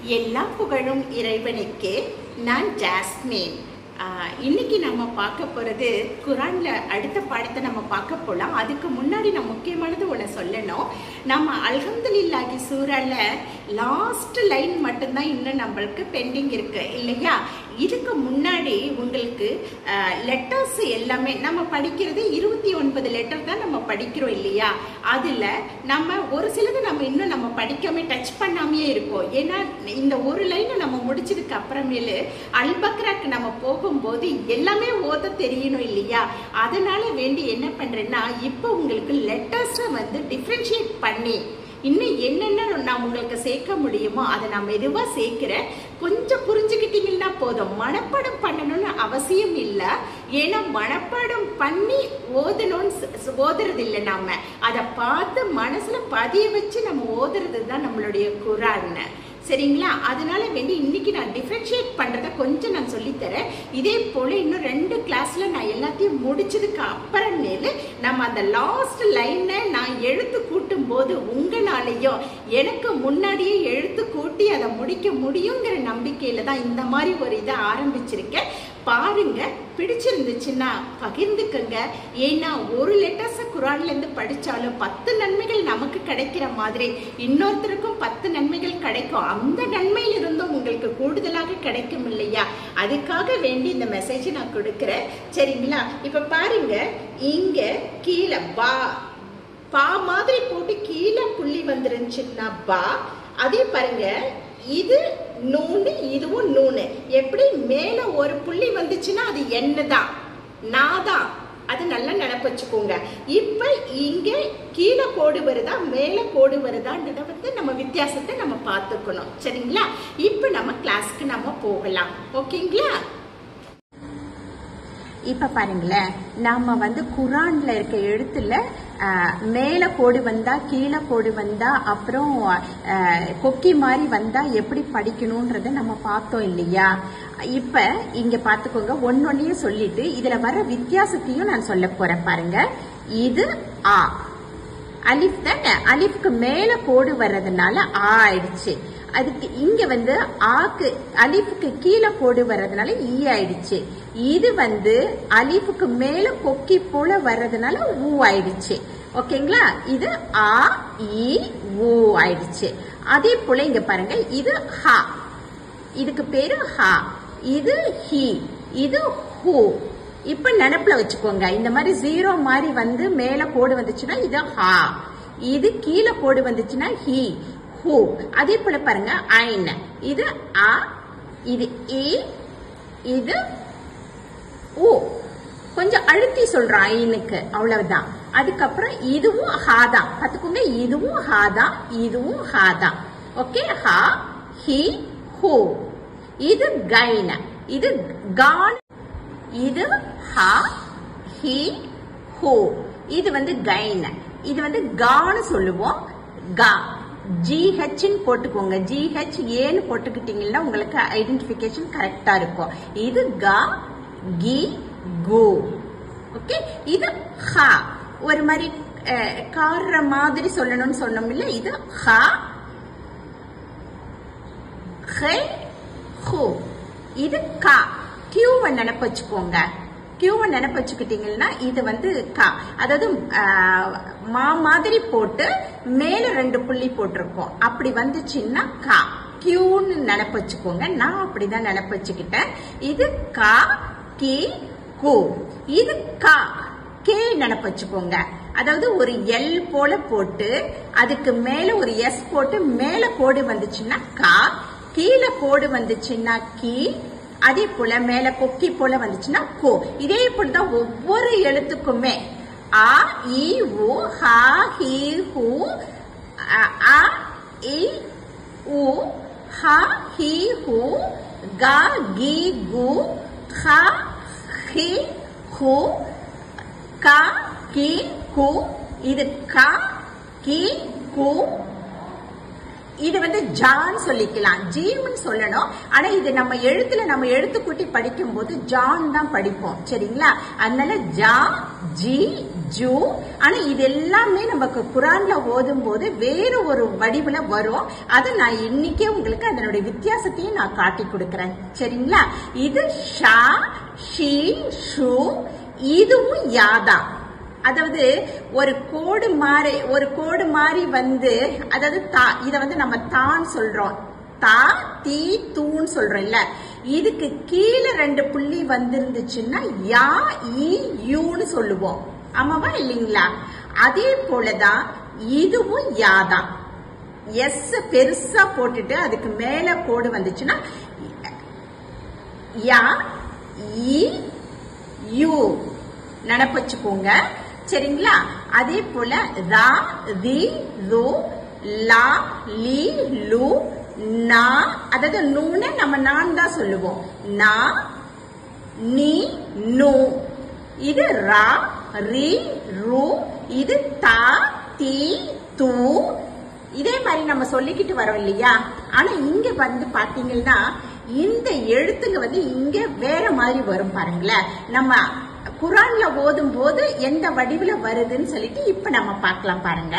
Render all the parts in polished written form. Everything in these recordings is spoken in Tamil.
எல்லா புகழும் இறைவனுக்கே. நான் ஜாஸ்மின். இன்னைக்கு நம்ம பார்க்க போகிறது குரான்ல அடுத்த பாடத்தை நம்ம பார்க்க போகலாம். அதுக்கு முன்னாடி நான் முக்கியமானது ஒன்று சொல்லணும். நம்ம அல்ஹம்துலில்லாஹி சூறால லாஸ்ட் லைன் மட்டும்தான் இன்னும் நம்மளுக்கு பெண்டிங் இருக்கு இல்லையா? இதுக்கு முன்னாடி உங்களுக்கு லெட்டர்ஸ் எல்லாமே நம்ம படிக்கிறது 29 லெட்டர் தான் நம்ம படிக்கிறோம் இல்லையா? அதில் நம்ம ஒரு சிலது நம்ம இன்னும் நம்ம படிக்காம டச் பண்ணாமே இருக்கோம். ஏன்னா இந்த ஒரு லைனை நம்ம முடிச்சதுக்கு அப்புறமேலு அல்பக்ராக்கு நம்ம போகும்போது எல்லாமே ஓத தெரியணும் இல்லையா? அதனால வேண்டி என்ன பண்றேன்னா இப்போ உங்களுக்கு லெட்டர்ஸை வந்து டிஃப்ரென்ஷியேட் பண்ணி இன்னும் என்னென்ன நான் உங்களுக்கு சேர்க்க முடியுமோ அதை நான் மெதுவாக சேர்க்கிறேன். கொஞ்சம் புரிஞ்சுக்கிட்டீங்கன்னா போதும். மனப்பாடம் பண்ணணும்னு அவசியம் இல்லை. ஏன்னா மனப்பாடம் பண்ணி ஓதுறது இல்லை. நாம அதை பார்த்து மனசுல பதிய வச்சு நம்ம ஓதுறது தான் நம்மளுடைய குரான். சரிங்களா? அதனால வேண்டி இன்னைக்கு நான் டிஃபரன்ஷியேட் பண்றத கொஞ்சம் நான் சொல்லித்தரேன். இதே போல இன்னும் 2 கிளாஸ்ல நான் எல்லாத்தையும் முடிச்சதுக்கு அப்புறமேலு நம்ம அந்த லாஸ்ட் லைனை நான் எழுத்து கூட்டும் போது உங்களாலையும் எனக்கு முன்னாடியே எழுத்து கூட்டி அதை முடிக்க முடியுங்கிற நம்பிக்கையில தான் இந்த மாதிரி ஒரு இதை ஆரம்பிச்சிருக்கேன். பாருங்க, பிடிச்சிருந்துச்சுன்னா பகிர்ந்துக்கங்க. ஏன்னா ஒரு லெட்டர்ஸை குரான்ல இருந்து படிச்சாலும் 10 நன்மைகள் நமக்கு கிடைக்கிற மாதிரி இன்னொருத்தருக்கும் 10 நன்மைகள் கிடைக்கும். அந்த நன்மையில இருந்தும் உங்களுக்கு கூடுதலாக கிடைக்கும் இல்லையா? அதுக்காக வேண்டி இந்த மெசேஜ் நான் கொடுக்கிறேன். சரிங்களா? இப்ப பாருங்க, இங்க கீழே பா மாதிரி போட்டு கீழே புள்ளி வந்துருந்துச்சுன்னா பா. அதே பாருங்க, இது நூனு, இதுவும் நூனு. எப்படி மேல ஒரு புள்ளி வந்துச்சுன்னா அது என்னதான், நாதான். அது நல்லா நினைப்பு வச்சுக்கோங்க. இப்ப இங்க கீழே கோடு வருதா மேல கோடு வருதான்றத வந்து நம்ம வித்தியாசத்தை நம்ம பார்த்துக்கணும். சரிங்களா? இப்ப நம்ம கிளாஸ்க்கு நம்ம போகலாம். ஓகேங்களா? இப்ப பாருங்களேன், நாம வந்து குரான்ல இருக்க எழுத்துல மேல கோடு வந்தா கீழே கோடு வந்தா அப்புறம் கொக்கி மாதிரி வந்தா எப்படி படிக்கணும்ன்றத நம்ம பார்த்தோம் இல்லையா? இப்ப இங்க பாத்துக்கோங்க, ஒன்னொன்னையும் சொல்லிட்டு இதுல வர வித்தியாசத்தையும் நான் சொல்ல போறேன். பாருங்க, இது ஆ அலிஃப் தானே. அலிஃப்க்கு மேல கோடு வர்றதுனால ஆ ஆயிடுச்சு. அதுக்கு இங்க வந்து ஆக்கு அலிஃபுக்கு கீழே கோடு வர்றதுனால ஈ ஆயிடுச்சு. இது வந்து அலிஃபுக்கு மேல கொக்கி போல வர்றதுனால ஊ ஆயிடுச்சு. ஓகேங்களா? இது ஆ இ ஊ ஆயிடுச்சு. அதே போல இங்க பாருங்க, இது ஹா, இதுக்கு பேரு ஹா. இது ஹி, இது ஹூ. இப்ப நினைப்புல வச்சுக்கோங்க, இந்த மாதிரி 0 மாதிரி வந்து மேல கோடு வந்துச்சுன்னா இது ஹா, இது கீழே கோடு வந்துச்சுன்னா ஹி ஹூ. அதே போல பாருங்க, ஐன், இது ஆ, இது இ, இது ஊ. கொஞ்சம் அழுத்தி சொல்றோம் ஐனுக்கு, அவ்வளவுதான். அதுக்கப்புறம் இதுவும் ஹாதான். பாத்துக்கோங்க, இதுவும் ஹாதான், இதுவும் ஹாதான். ஓகே, ஹா ஹி ஹூ. இது கைன, இது கான், இது ஹா ஹி ஹூ. இது வந்து கைன, இது வந்து கான்னு சொல்லுவோம். கா ஜிஹெச்ன்னு போட்டுக்கோங்க. ஜிஹெச் ஏன்னு போட்டுக்கிட்டீங்கன்னா உங்களுக்கு ஐடென்டிபிகேஷன் கரெக்டா இருக்கும். இது கா கி கு. ஓகே, இது ஹா, ஒரு மாதிரி கார்ற மாதிரி சொல்லணும்னு சொன்னோம் இல்ல. இது ஹா ஹே ஹூ. இது கா. கியூவை நினைப்பு வச்சுக்கோங்க. கியூவை நினைப்பு வச்சுக்கிட்டீங்கன்னா இது வந்து கா, அதாவது மா மாதிரி போட்டு மேல 2 புள்ளி போட்டிருக்கோம். அப்படி வந்துச்சுன்னா கா, கியூன்னு நினைப்பு வச்சுக்கோங்க. நான் அப்படிதான் நினைப்பு வச்சுக்கிட்டேன். இது கா கி கு. இது கா, கே நினைப்பு வச்சுக்கோங்க. அதாவது ஒரு எல் போல போட்டு அதுக்கு மேல ஒரு எஸ் போட்டு மேல கோடு வந்துச்சுன்னா கா, கீழே கோடு வந்துச்சுன்னா கி, அதே போல மேல கொக்கி போல வந்துச்சுன்னா கோ. இதே போலதான் ஒவ்வொரு எழுத்துக்குமே ஆ இ ஊ ஹா ஹி ஹூ, ஆ இ ஊ ஹா ஹி ஹூ, கா கி கு, ஹா ஹி ஹூ, கா கி கு. இது கா கி கு. இது வந்து ஜான் சொல்லிக்கலாம், ஜீம்னு சொல்லணும். ஆனா இது நம்ம எழுத்து கூட்டி படிக்கும் போது ஜான் தான் படிப்போம், சரிங்களா? அதனால ஜா, ஜி, ஜூ. ஆனா இது எல்லாமே நமக்கு குரான்ல ஓதும் போது வேற ஒரு வடிவுல வரும். அதை நான் இன்னைக்கே உங்களுக்கு அதனுடைய வித்தியாசத்தையும் நான் காட்டி கொடுக்கறேன், சரிங்களா? இது ஷா, ஷி, ஷூ. இதுவும் யாதா. அதாவது ஒரு கோடு மாதிரி வந்து, அதாவது இத வந்து நம்ம தான் சொல்றோம், தா, தீ, தூன்னு சொல்றோம் இல்ல. இதுக்கு கீழே 2 புள்ளி வந்திருந்துச்சுன்னா யா, இ, யூன்னு சொல்லுவோம். ஆமாவா இல்லைங்களா? அதே போலதான் இதுவும் யாதான். எஸ் பெருசா போட்டுட்டு அதுக்கு மேல கோடு வந்துச்சுன்னா யா, இ, யூ. நினைப்பு வச்சுக்கோங்க, சரிங்களா? அதே போல ரா, ரி, ரு, லா, லி, லு, நா. அதாவது நூன்னு நம்ம நான் தான் சொல்லுவோம். நா, நீ, நூ. இது ரா, ரி, ரு. இது தா, தி, து. இதே மாதிரி நம்ம சொல்லிக்கிட்டு வரோம் இல்லையா? ஆனா இங்க வந்து பாத்தீங்கன்னா இந்த எழுத்துங்க வந்து இங்க வேற மாதிரி வரும் பாருங்களேன். நம்ம குரான்ல ஓதும் போது எந்த வடிவுல வருதுன்னு சொல்லிட்டு இப்ப நம்ம பார்க்கலாம் பாருங்க.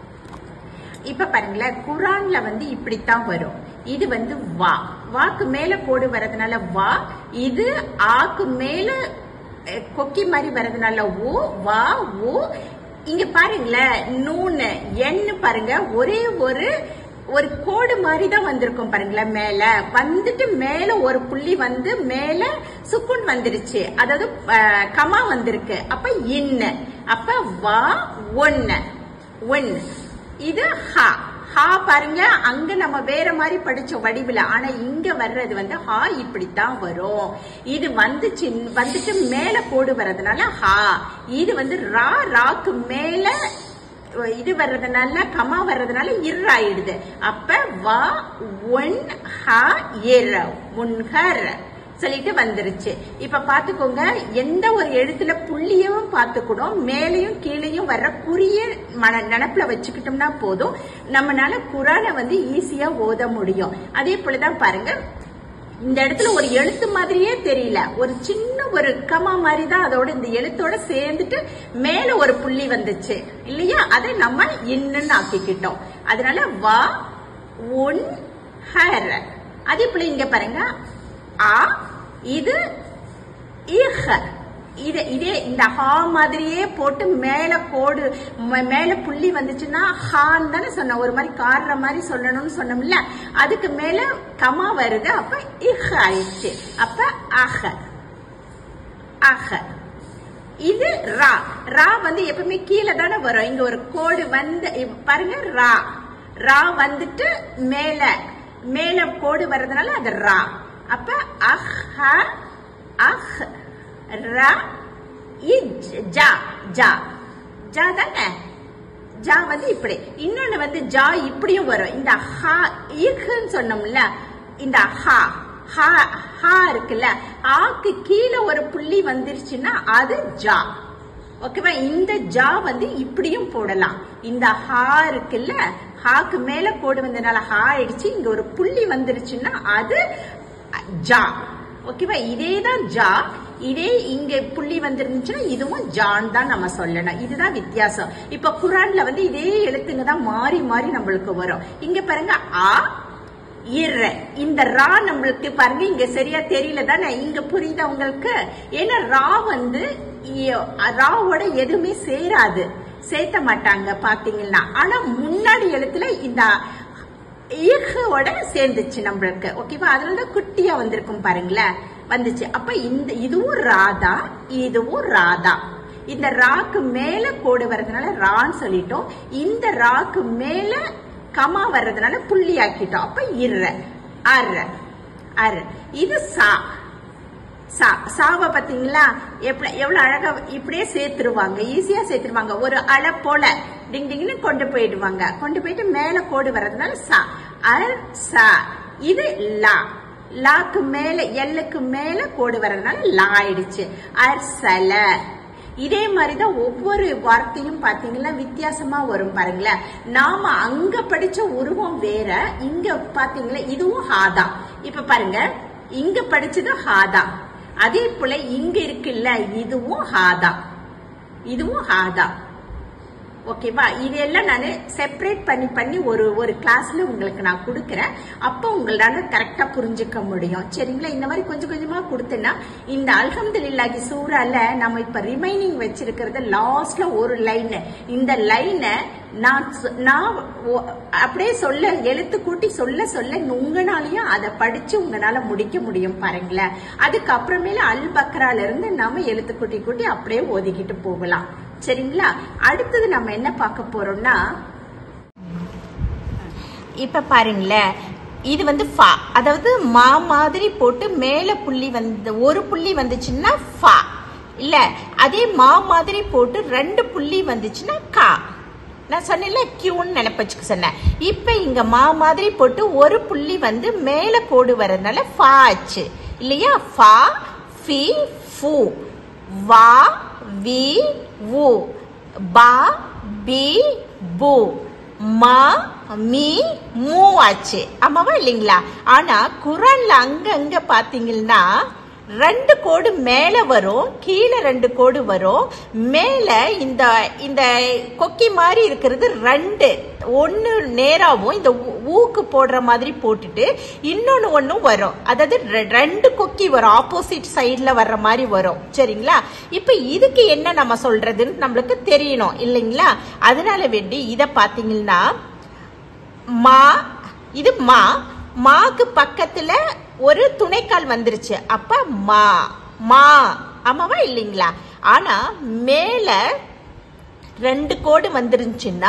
இப்ப பாருங்களேன், குரான்ல வந்து இப்படித்தான் வரும். இது வந்து வா, வாக்கு மேல கோடு வரதுனால வா. இது ஆக்கு மேல கொக்கி மாதிரி வரதுனால ஓ, வா, ஓ. இங்க பாருங்களேன், நூன்னு எண்ணு பாருங்க, ஒரே ஒரு கோடு மாதிரி தான் வந்திருக்கும் பாருங்களேன். மேல வந்துட்டு மேல ஒரு புள்ளி வந்து மேல சுக்குன் வந்துருச்சு, அதாவது கமா வந்திருக்கு. அப்ப இன்னு, அப்ப வா, ஒன்னு, ஒன்னு. இது ஹா, ஹா பாருங்க, அங்க நம்ம வேற மாதிரி படிச்ச வடிவுல. ஆனா இங்க வர்றது வந்து ஹா இப்படித்தான் வரும். இது வந்துட்டு மேல கோடு வர்றதுனால ஹா. இது வந்து ரா, ராக்கு மேல இது வர்றதுனால கமா வர்றதுனால இர் ஆயிடுது. அப்ப வா, ஒன், ஹா, இர், முன்ஹர் சொல்லிட்டு வந்துருச்சு. இப்ப பாத்துக்கோங்க, எந்த ஒரு எழுத்துல புள்ளியும் பாத்துக்கணும், மேலையும் கீழையும் வர்ற குறிய நினப்புல வச்சுக்கிட்டோம்னா போதும், நம்மளால குரானை வந்து ஈஸியா ஓத முடியும். அதே போலதான் பாருங்க, இந்த இடத்துல ஒரு எழுத்து மாதிரியே தெரியல, ஒரு சின்ன ஒரு கமா மாதிரி தான் அதோட இந்த எழுத்தோட சேர்ந்துட்டு மேல ஒரு புள்ளி வந்துச்சு இல்லையா? அதை நம்ம இன்னுன்னு ஆக்கிக்கிட்டோம். அதனால வா, உன், ஹர். அதே போல இங்க பாருங்க, ஆ, இது இஹ். இதே இந்த ஹா மாதிரியே போட்டு மேல கோடு மேல புள்ளி வந்துச்சுன்னா ஹான்னு தானே சொன்ன, ஒரு மாதிரி கார்ற மாதிரி சொல்லணும்னு சொன்னோம்ல. அதுக்கு மேல கமா வருது, அப்ப இஹ் ஆயிடுச்சு. அப்ப அஹ, அஹ. இது ரா, ரா வந்து எப்பவுமே கீழே தானே வரும். இங்க ஒரு கோடு வந்து பாருங்க, ரா, ரா வந்துட்டு மேல கோடு வர்றதுனால அது ரா. அப்ப அஹ, அஹ், ரா, இஜ், ஜா, ஜா, ஜா தானே. ஜா வந்து இப்படி. இன்னொன்னு வந்து ஜா இப்படியும் வரும். இந்த ஹா, இஹ்ன்னு சொன்னோம்ல, இந்த ஹா, ஹா, ஹா இருக்குல்ல, ஆக்கு கீழே ஒரு புள்ளி வந்துருச்சுன்னா அது ஜா. ஓகேவா? இந்த ஜா வந்து இப்படியும் போடலாம். இந்த ஹா இருக்குல்ல, ஹாக்கு மேல கோடு வந்ததுனால ஹா ஆயிடுச்சு, இங்க ஒரு புள்ளி வந்துருச்சுன்னா அது ஜா. ஓகேவா? இதேதான் ஜா. இதே இங்க புள்ளி வந்துருந்துச்சுன்னா இதுவும் ஜான் தான் நம்ம சொல்லணும். இதுதான் வித்தியாசம். இப்ப குரான்ல வந்து இதே எழுத்துங்க தான் மாறி மாறி நம்மளுக்கு வரும். இங்க பாருங்க, ஆ, இர். இந்த ரா நம்மளுக்கு பாருங்க இங்க சரியா தெரியல தானே, இங்க புரியுதா உங்களுக்கு? ஏன்னா ரா வந்து ராவோட எதுவுமே சேராது, சேர்த்த மாட்டாங்க பாத்தீங்கன்னா. ஆனா முன்னாடி எழுத்துல இந்த ஈகோட சேர்ந்துச்சு நம்மளுக்கு. ஓகேவா? அதனாலதான் குட்டியா வந்திருக்கும் பாருங்களேன், வந்துச்சு. அப்ப இதுவும் ராதா, இதுவும் ராதா. இந்த ராக்கு மேல கோடு வர்றதுனால ரான்னு சொல்லிட்டோம். இந்த ராக்கு மேல கமா வர்றதுனால புள்ளி ஆக்கிட்டோம். அப்ப இர், அர், அர். இது சா, சா. சாவ பாத்தீங்களா எவ்வளவு அழகா இப்படியே சேர்த்துருவாங்க, ஈஸியா சேர்த்துருவாங்க. ஒரு அலை போல டிங் டிங்னு கொண்டு போயிடுவாங்க. கொண்டு போயிட்டு மேல கோடு வர்றதுனால சா, அர், சா. இது லா, லாக்கு மேல எல்லுக்கு மேல கோடு வர்றதுனால லா ஆயிடுச்சு. அர்சல. இதே மாதிரிதான் ஒவ்வொரு வார்த்தையும் பாத்தீங்கன்னா வித்தியாசமா வரும் பாருங்களேன். நாம அங்க படிச்ச உருவம் வேற, இங்க பாத்தீங்களா இதுவும் ஹாதான். இப்ப பாருங்க, இங்க படிச்சது ஹாதான், அதே போல இங்க இருக்குல்ல இதுவும் ஹாதான், இதுவும் ஹாதான். ஓகேவா? இதெல்லாம் நான் செப்பரேட் பண்ணி ஒரு கிளாஸ்ல உங்களுக்கு நான் கொடுக்கறேன். அப்ப உங்களால கரெக்டா புரிஞ்சுக்க முடியும். சரிங்களா? இந்த மாதிரி கொஞ்சம் கொஞ்சமா கொடுத்தேன்னா இந்த அல்ஹம்துலில்லாஹி சூரால நம்ம இப்ப ரிமைனிங் வச்சிருக்கிறது லாஸ்ட்ல ஒரு லைன். இந்த லைனை நான் அப்படியே சொல்ல எழுத்து கூட்டி சொல்ல உங்களாலையும் அதை படிச்சு உங்களால முடிக்க முடியும் பாருங்களேன். அதுக்கப்புறமேல அல் பக்ரால இருந்து நம்ம எழுத்து கூட்டி அப்படியே ஒதுக்கிட்டு போகலாம். சரிங்களா? அடுத்தது நம்ம என்ன பார்க்க போறோம்னா, இப்ப பாருங்களேன், இது வந்து ஃபா, அதாவது மா மாதிரி போட்டு மேல புள்ளி வந்து ஒரு புள்ளி வந்துச்சுன்னா ஃபா இல்ல, அதே மா மாதிரி போட்டு 2 புள்ளி வந்துச்சுன்னா கா. நான் சொன்னேன்ல கியூன்னு நினைப்பச்சுக்க சொன்னேன். இப்ப இங்க மா மாதிரி போட்டு ஒரு புள்ளி வந்து மேல கோடு வர்றதுனால ஃபா ஆச்சு இல்லையா? ஃபா, ஃபி, ஃபு, வா, வி, வு, பா, பி, பு, மா, மீ, மூ ஆச்சு. ஆமாவா இல்லைங்களா? ஆனா குரான்ல அங்க பாத்தீங்கன்னா 2 கோடு மேல வரும், கீழே 2 கோடு வரும். மேல இந்த கொக்கி மாதிரி இருக்கிறது 2, ஒன்னு நேராவும் இந்த ஊக்கு போடுற மாதிரி போட்டுட்டு இன்னொன்னு ஒன்னும் வரும். அதாவது 2 கொக்கி வரும், ஆப்போசிட் சைட்ல வர்ற மாதிரி வரும். சரிங்களா? இப்ப இதுக்கு என்ன நம்ம சொல்றதுன்னு நம்மளுக்கு தெரியணும் இல்லைங்களா? அதனால வேண்டி இத பாத்தீங்கன்னா மா, இது மா, மாக்கு பக்கத்துல ஒரு துணைக்கால் வந்துருச்சு, அப்ப மா மா. ஆமாவா இல்லைங்களா? ஆனா மேல 2 கோடு வந்துருச்சுன்னா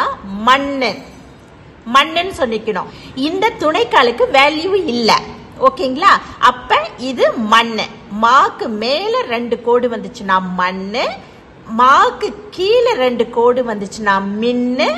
மண்ணன் சொல்லிக்கணும். இந்த துணைக்காலுக்கு வேல்யூ இல்ல. ஓகேங்களா? அப்ப இது மண்ணு. மாக்கு மேல 2 கோடு வந்துச்சுன்னா மண்ணு, மாக்கு கீழே 2 கோடு வந்துச்சுன்னா மின்னு,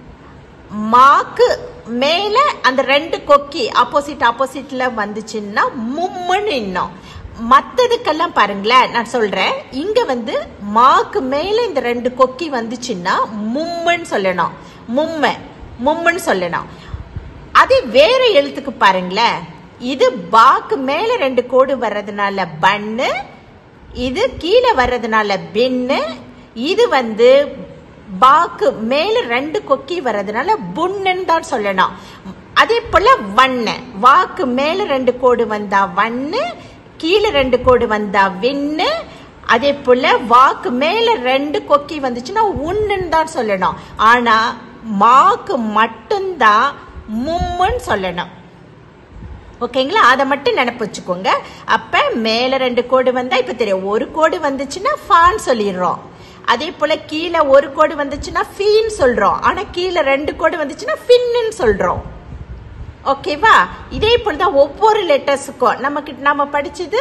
மாக்கு மேல அந்த 2 கொக்கி ஆப்போசிட்ல வந்துச்சுன்னா மும்முன்னு. இன்னும் மத்ததுக்கெல்லாம் பாருங்களேன், நான் சொல்றேன். இங்க வந்து மாக்கு மேல இந்த 2 கொக்கி வந்துச்சுன்னா மும்முன்னு சொல்லணும், மும்முன்னு சொல்லணும். அதே வேற எழுத்துக்கு பாருங்களேன், இது பாக்கு மேல 2 கோடு வர்றதுனால பன்னு, இது கீழே வர்றதுனால பின்னு, இது வந்து பாக்கு மேல 2 கொக்கி வர்றதுனால புன்னு தான் சொல்லணும். அதே போல வண்ணு, வாக்கு மேல 2 கோடு வந்தா வண்ணு, கீழே 2 கோடு வந்தா விண்ணு. அதே போல வாக்கு மேல 2 கொக்கி வந்துச்சுன்னா உன்னு தான் சொல்லணும். ஆனா மாக்கு மட்டும்தான் மும்முன்னு சொல்லணும். ஓகேங்களா? அதை மட்டும் நினைப்பு வச்சுக்கோங்க. அப்ப மேல 2 கோடு வந்தா இப்ப தெரியும், ஒரு கோடு வந்துச்சுன்னா ஃபான்னு சொல்லிடுறோம். அதே போல கீழே ஒரு கோடு வந்துச்சுன்னா ஃபீன்னு சொல்றோம். ஆனா கீழே 2 கோடு வந்துச்சுன்னா ஃபின்னு சொல்றோம். ஓகேவா? இதே போலதான் ஒவ்வொரு லெட்டர்ஸுக்கும் நம்ம படிச்சது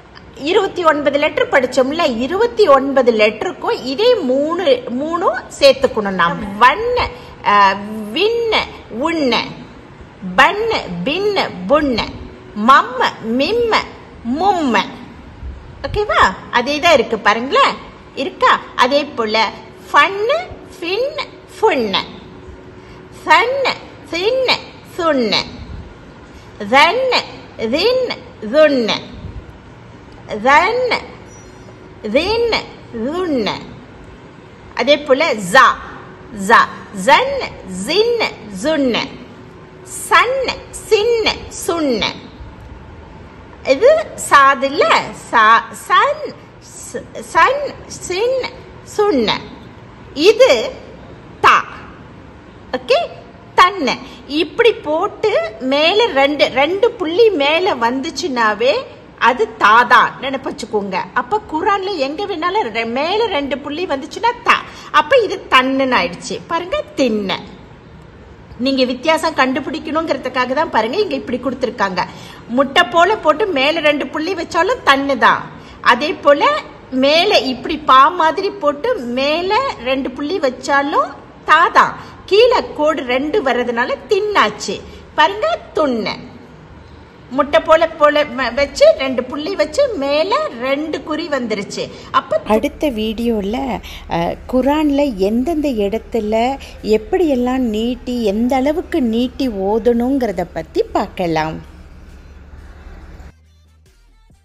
29 லெட்டர் படிச்சோம்ல, 29 லெட்டருக்கும் இதே மூணும் சேர்த்துக்கணும். நாம் வண்ண, விண்ண, உண்ண, பன்னு, பின்னு, புண்ண, மம்ம, மிம்ம, மும்ம. ஓகேவா? அதேதான் இருக்கு பாருங்களேன், இருக்கா? அதே போல ஃபன்னு, ஃபின், ஃபுன்ன, சன்ன, சின்ன, சுன்ன, ரன்ன, ரின், ருன்ன, ரன்ன, ரின், ருன்ன. அதே போல ஜா, ஜன், ஜின், ஜுன்ன, சன்ன, சின்ன, சுன்ன. இது சாது இல்ல, சன், சன், சின், சுன்ன. இது தா. ஓகே? தன்ன. இப்படி போட்டு மேல 2 புள்ளி மேல வந்துச்சுனாவே அது தாதான் நினைப்பு வச்சுக்கோங்க. அப்ப குரான்ல எங்க வேணாலும் மேல 2 புள்ளி வந்துச்சுன்னா தா. அப்ப இது தன்னுன்னு ஆயிடுச்சு பாருங்க, தின்ன. நீங்க வித்தியாசம் கண்டுபிடிக்கணுங்கிறதுக்காக தான் பாருங்க இங்க இப்படி கொடுத்துருக்காங்க. முட்டை போல போட்டு மேல 2 புள்ளி வச்சாலும் தன்னு தான். அதே போல மேல இப்படி பா மாதிரி போட்டு மேல 2 புள்ளி வச்சாலும் தாதான். கீழே கோடு 2 வர்றதுனால தின்னாச்சு பாருங்க, துண்ண. முட்டை போல வச்சு 2 புள்ளி வச்சு மேலே 2 குறி வந்துருச்சு. அப்போ அடுத்த வீடியோவில் குரானில் எந்தெந்த இடத்துல எப்படியெல்லாம் நீட்டி எந்த அளவுக்கு நீட்டி ஓதணுங்கிறத பற்றி பார்க்கலாம்.